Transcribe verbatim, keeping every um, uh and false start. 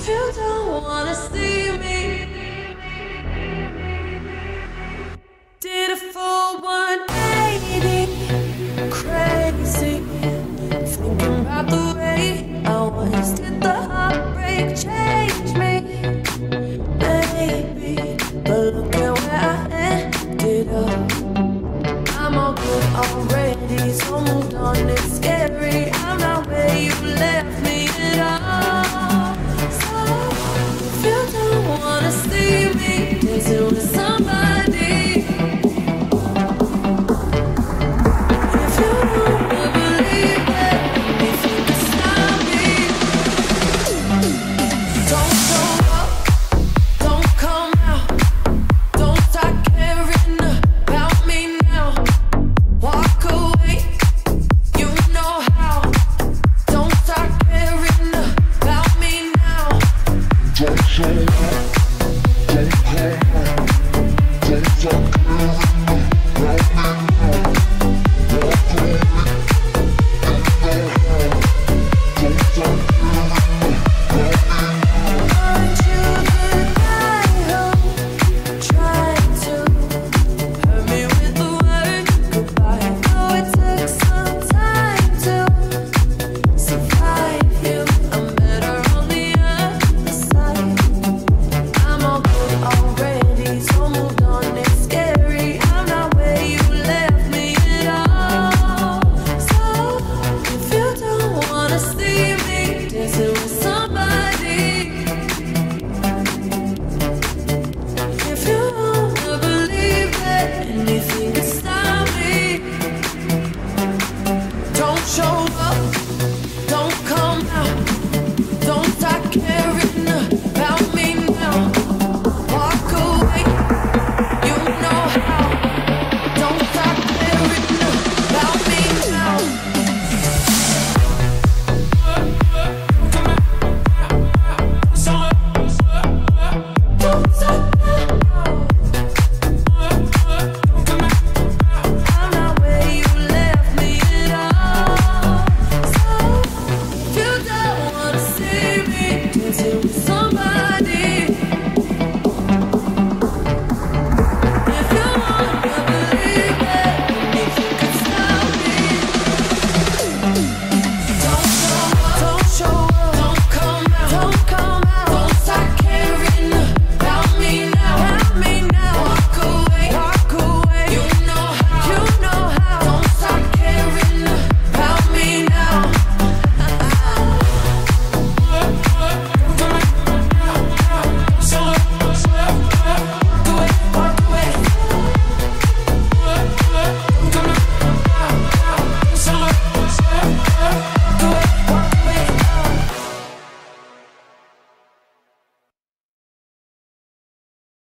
If you don't wanna see me, did a full one eighty, crazy, thinking about the way I was. Did the heartbreak change me? Maybe, but look at where I ended up. I'm all good already, so moved on, it's scary. I'm not where you left me at all. So, if you don't wanna see me dancing with somebody, if you don't wanna believe that anything can stop me, don't show up, don't come out, don't start caring about me now. Walk away, you know how. Don't start caring about me now. Don't show up, don't come out, don't start caring about me now. Walk away, you know how. Don't start caring about me now. Aren't you the guy who tried to hurt me with the word goodbye? Though it took some time to survive you, I'm better on the other side. I'm all good already, so moved on, it's scary. I'm not where you left me at all. So, if you don't wanna see me dancing with somebody, if you don't wanna believe that anything can stop me, don't show up, don't come out, don't start caring